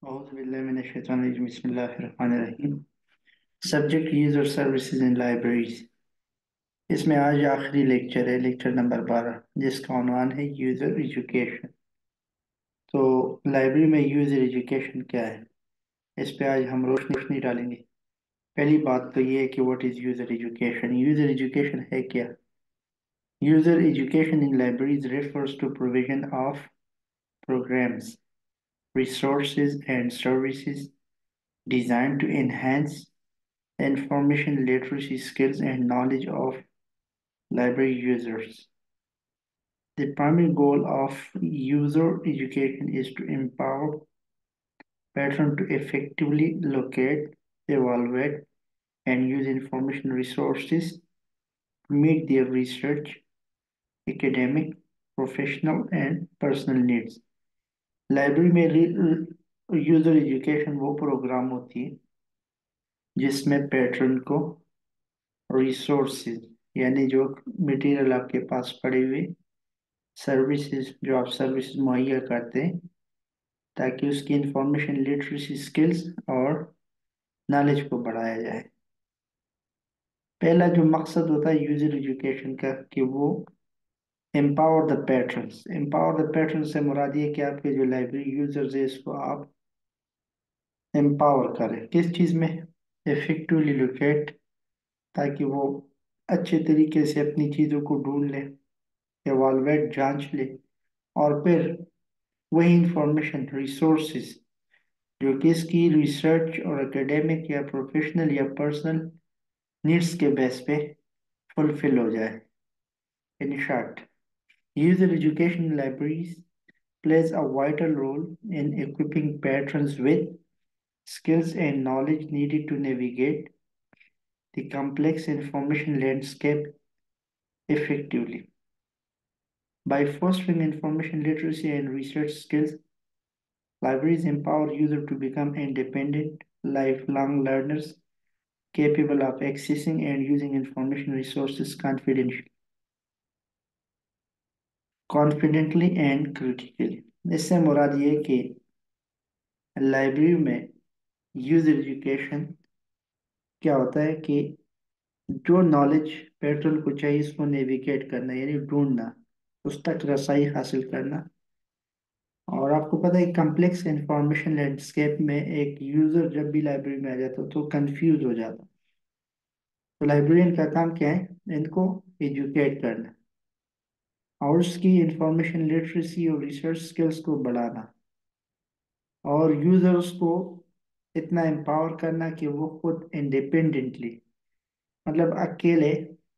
أعوذ بالله من الشيطان الرجيم بسم الله الرحمن الرحيم subject user services in libraries اس میں آج آخری لیکچر ہے لیکچر نمبر 12 جس کا عنوان ہے یوزر ایجوکیشن تو لائبریری میں یوزر ایجوکیشن کیا ہے اس پہ آج ہم روشنی ڈالیں گے پہلی بات تو یہ ہے کہ واٹ از یوزر ایجوکیشن ہے کیا user education in libraries refers to provision of programs resources and services designed to enhance information literacy skills and knowledge of library users. The primary goal of user education is to empower patrons to effectively locate, evaluate, and use information resources to meet their research, academic, professional, and personal needs. Library میں user education وہ program ہوتی ہے جس میں pattern کو resources یعنی جو material آپ کے پاس پڑے ہوئے سروسز جو آپ سروسز مہیا کرتے ہیں تاکہ اس کی انفارمیشن لٹریسی سکلز اور نالج کو بڑھایا جائے پہلا جو مقصد ہوتا ہے یوزر ایجوکیشن کا کہ وہ امپاور دا پیٹرنس سے مراد یہ کہ آپ کے جو لائبریری یوزرز ہے اس کو آپ امپاور کریں کس چیز میں افیکٹولی لوکیٹ تاکہ وہ اچھے طریقے سے اپنی چیزوں کو ڈھونڈ لے ایوالویٹ جانچ لے اور پھر وہی انفارمیشن ریسورسز جو کہ اس کی ریسرچ اور اکیڈیمک یا پروفیشنل یا پرسنل نیڈس کے بیس پہ فلفل ہو جائے in short user education libraries plays a vital role in equipping patrons with skills and knowledge needed to navigate the complex information landscape effectively. By fostering information literacy and research skills, libraries empower users to become independent, lifelong learners capable of accessing and using information resources confidently and critically. اس سے مراد یہ کہ library میں user education کیا ہوتا ہے کہ جو نالج پیٹرن کو چاہیے اس کو نیویگیٹ کرنا یعنی ڈھونڈنا اس تک رسائی حاصل کرنا اور آپ کو پتہ ہے کمپلیکس انفارمیشن لینڈسکیپ میں ایک یوزر جب بھی لائبریری میں آ جاتا تو کنفیوز ہو جاتا تو لائبریرین کا کام کیا ہے ان کو ایجوکیٹ کرنا اور اس کی انفارمیشن لٹریسی اور ریسرچ سکلز کو بڑھانا اور یوزرز کو اتنا امپاور کرنا کہ وہ خود انڈیپینڈنٹلی مطلب اکیلے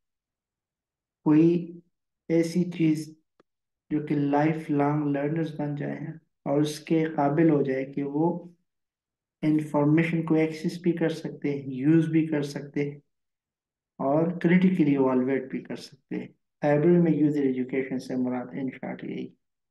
کوئی ایسی چیز جو کہ لائف لانگ لرنرز بن جائے ہیں اور اس کے قابل ہو جائے کہ وہ انفارمیشن کو ایکسیس بھی کر سکتے ہیں یوز بھی کر سکتے ہیں اور کریٹیکلی ایوالویٹ بھی کر سکتے ہیں لائبریری میں یوزر ایجوکیشن سے مراد ان شارٹ یہی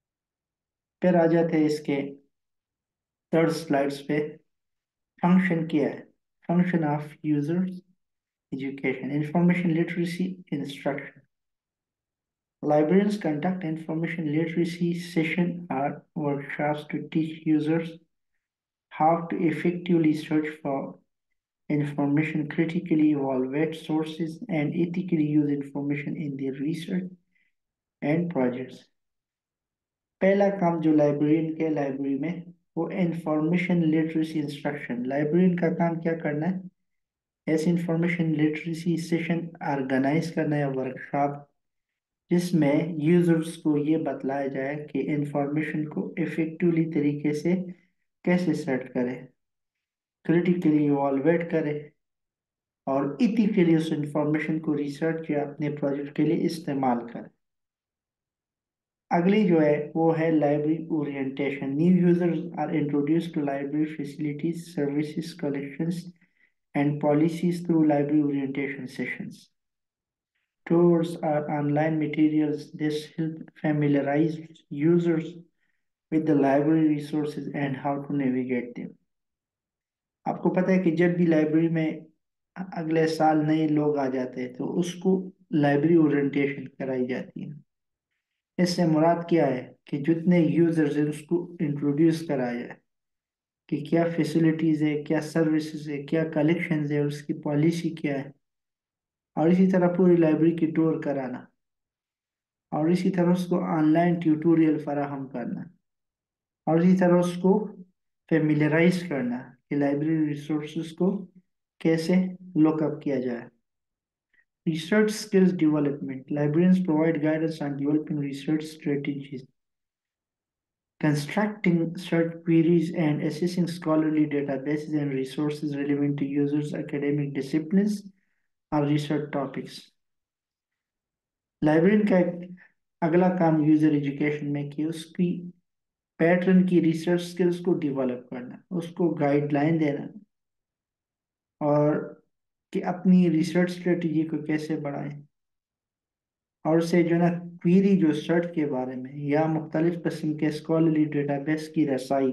پھر آ جاتے ہیں اس کے تھرڈ سلائڈس پہ فنکشن کیا ہے function of user education information literacy instruction Librarians conduct information literacy sessions or workshops to teach users how to effectively search for information, critically evaluate sources, and ethically use information in their research and projects. پہلا کام جو librarian کے library میں وہ information literacy instruction librarian کا کام کیا کرنا ہے ایسے انفارمیشن لٹریسی سیشن آرگنائز کرنا ہے ورکشاپ جس میں یوزرز کو یہ بتلایا جائے کہ انفارمیشن کو افیکٹولی طریقے سے کیسے سیٹ کرے کریٹیکلی ایوالویٹ کرے اور ایتھیکلی اس انفارمیشن کو ریسرچ یا اپنے پروجیکٹ کے لیے استعمال کرے اگلی جو ہے وہ ہے library orientation new users are introduced to library facilities services collections and policies through library orientation sessions Tours or online materials. This help familiarize users with the library resources and how to navigate them. آپ کو پتہ ہے کہ جب بھی library میں اگلے سال نئے لوگ آ جاتے ہیں تو اس کو لائبریری اورینٹیشن کرائی جاتی ہے اس سے مراد کیا ہے کہ جتنے یوزرز ہیں اس کو انٹروڈیوس کرایا جائے کہ کیا فیسلٹیز ہے، کیا سروسز ہے، کیا کلیکشنز ہے، اور اس کی پالیسی کیا ہے، اور اسی طرح پوری لائبریری کی ٹور کرانا، اور اسی طرح اس کو آن لائن ٹیوٹوریل فراہم کرنا، اور اسی طرح اس کو فیملیرائز کرنا کہ لائبریری ریسورسز کو کیسے لوک اپ کیا جائے۔ Research skills development. Librarians provide guidance on developing research strategies, constructing search queries, and assessing scholarly databases and resources relevant to users' academic disciplines or research topics. Librarian کا ایک اگلا کام user education میں کہ اس کی pattern کی research skills کو develop کرنا، اس کو گائیڈ لائن دینا، اور کہ اپنی ریسرچ اسٹریٹجی کو کیسے بڑھائیں، اور اسے جو ہے نا کویری جو سرچ کے بارے میں یا مختلف قسم کے اسکالرلی ڈیٹا بیس کی رسائی،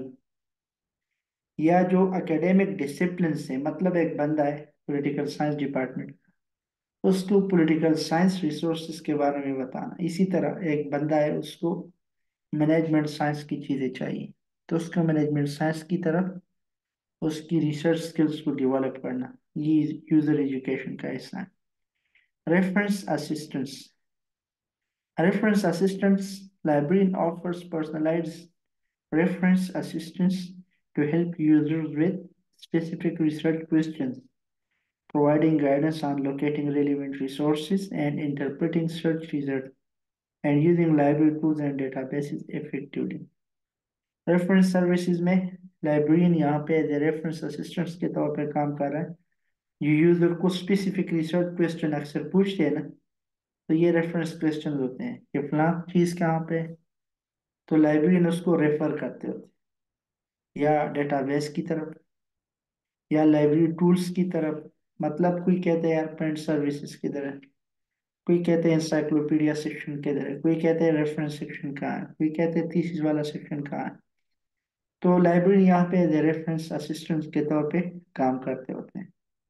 یا جو اکیڈیمک ڈسپلن سے مطلب ایک بندہ ہے پولیٹیکل سائنس ڈپارٹمنٹ، اس کو پولیٹیکل سائنس ریسورسز کے بارے میں بتانا، اسی طرح ایک بندہ ہے اس کو مینجمنٹ سائنس کی چیزیں چاہیے تو اس کا مینجمنٹ سائنس کی طرف اس کی ریسرچ سکلز کو ڈیولپ کرنا، یہ یوزر ایجوکیشن کا حصہ ہے۔ Reference assistance. Reference assistance. Librarian offers personalized reference assistance to help users with specific research questions, providing guidance on locating relevant resources and interpreting search results, and using library tools and databases effectively. Reference services میں librarian یہاں پہ as a reference assistants کے طور پہ کام کر رہا ہے۔ یہ یوزر کو اسپیسیفک ریسرچ کوشچن اکثر پوچھتے ہیں نا، تو یہ ریفرنس کوشچن ہوتے ہیں کہ فلاں چیز کہاں پہ، تو لائبریرین اس کو ریفر کرتے ہوتے یا ڈیٹا بیس کی طرف یا لائبریری ٹولز کی طرف۔ مطلب کوئی کہتے ہیں یار پرنٹ سروسز کی طرح، کوئی کہتے ہیں انسائکلوپیڈیا سیکشن کی طرح، کوئی کہتے ہیں ریفرنس سیکشن کہاں ہے، کوئی کہتے ہیں تھیسس والا سیکشن کہاں ہے۔ تو لائبریری یہاں پہ ریفرنس اسسٹنٹ کے طور پہ کام کرتے ہوتے ہیں۔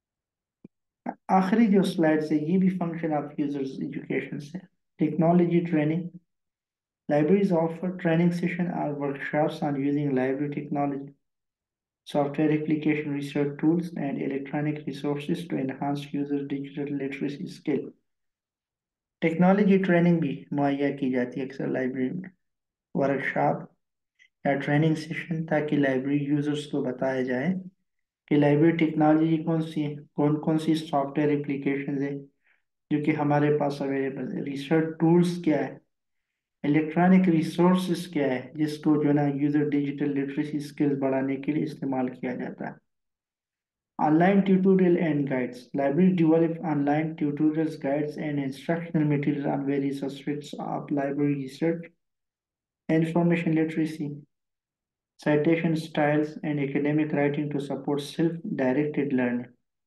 آخری جو سلائڈ سے یہ بھی فنکشن آف یوزرز ایجوکیشن سے technology training. Libraries offer training sessions or workshops on using library technology, software application research tools, and electronic resources to enhance users' digital literacy skill. Technology training بھی مہیا کی جاتی ہے اکثر library میں، workshop یا training session, تاکہ library users کو بتایا جائے کہ لائبریری ٹیکنالوجی کون سی ہے، کون کون سی سافٹ ویئر اپلیکیشنز ہیں جو کہ ہمارے پاس اویلیبل ہے، ریسرچ ٹولز کیا ہے، الیکٹرانک ریسورسز کیا ہے جس کو جو ہے نا یوزر ڈیجیٹل لٹریسی سکلز بڑھانے کے لیے استعمال کیا جاتا ہے۔ Online tutorial and guides. Library develop online tutorials, guides, and instructional materials on various aspects of library research and information literacy, citation styles, and academic writing to support self-directed learning.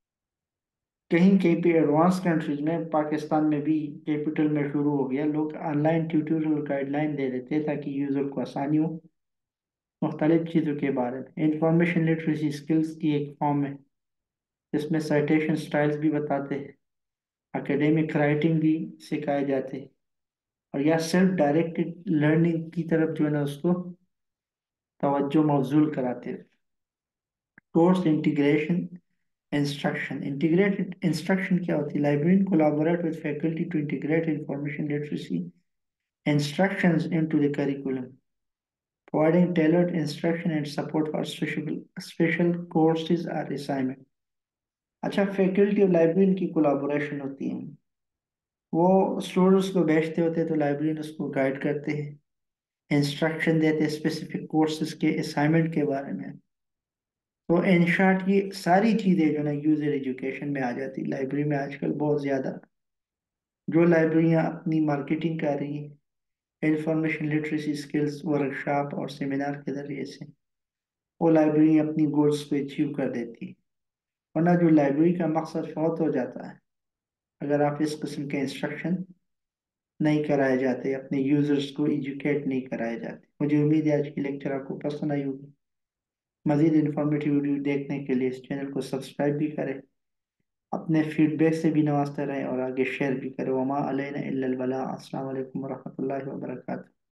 کہیں کہیں پہ advance countries میں، پاکستان میں بھی capital میں شروع ہو گیا، لوگ online tutorial guideline دے دیتے ہیں تاکہ یوزر کو آسانی ہو مختلف چیزوں کے بارے میں۔ انفارمیشن لٹریسی سکلز کی ایک فارم ہے جس میں سائٹیشن سٹائلز بھی بتاتے ہیں، اکیڈیمک رائٹنگ بھی سکھائے جاتے ہیں، اور یا سیلف ڈائریکٹڈ لرننگ کی طرف جو ہے نا اس کو توجہ مبذول کراتے ہیں۔ Course integration instruction. Integrated instruction کیا ہوتی ہے؟ Librarian collaborate with faculty to integrate information literacy instructions into the curriculum, providing tailored instruction and support for special courses or assignment. اچھا، فیکلٹی اور لائبریرین کی کولیبوریشن ہوتی ہے، وہ اسٹوڈنٹس کو بیچتے ہوتے ہیں تو لائبریرین اس کو گائیڈ کرتے ہیں، انسٹرکشن دیتے ہیں اسپیسیفک کورسز کے اسائنمنٹ کے بارے میں۔ تو ان شارٹ یہ ساری چیزیں جو نا یوزر ایجوکیشن میں آ جاتی۔ لائبریری میں آج کل بہت زیادہ جو لائبریریاں اپنی مارکیٹنگ کر رہی ہیں انفارمیشن لٹریسی سکلز ورکشاپ اور سیمینار کے ذریعے سے، وہ لائبریری اپنی گولز کو اچیو کر دیتی ہے۔ ورنہ جو لائبریری کا مقصد فوت ہو جاتا ہے اگر آپ اس قسم کے انسٹرکشن نہیں کرائے جاتے، اپنے یوزرز کو ایجوکیٹ نہیں کرائے جاتے۔ مجھے امید ہے آج کی لیکچر آپ کو پسند آئی ہوگی۔ مزید انفارمیٹیو ویڈیو دیکھنے کے لیے اس چینل کو سبسکرائب بھی کریں، اپنے فیڈ بیک سے بھی نوازتے رہیں، اور آگے شیئر بھی کریں۔ وما علینا الا البلاغ۔ السلام علیکم ورحمۃ اللہ وبرکاتہ۔